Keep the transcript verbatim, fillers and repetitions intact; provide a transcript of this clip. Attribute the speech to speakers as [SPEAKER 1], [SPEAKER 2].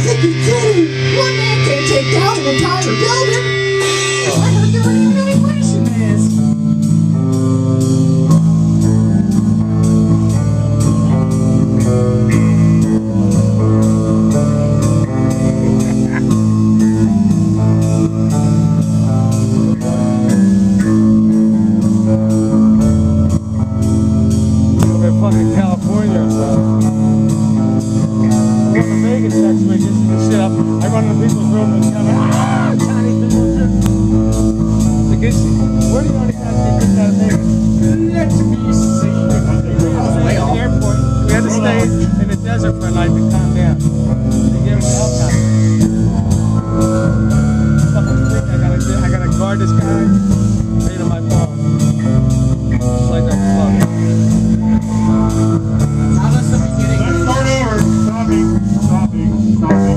[SPEAKER 1] think you're kidding. One man can't take down an entire building. I heard you're running an immigration is.
[SPEAKER 2] Fucking California or something. I went to Vegas next week just to get shit up. I run into people's rooms and tell me, ah, Chinese people shit. Like, it's, where do you already have to get out of Vegas? Let me see. Way off. The airport. We had to stay in the desert for a night to calm down. They gave us a helicopter.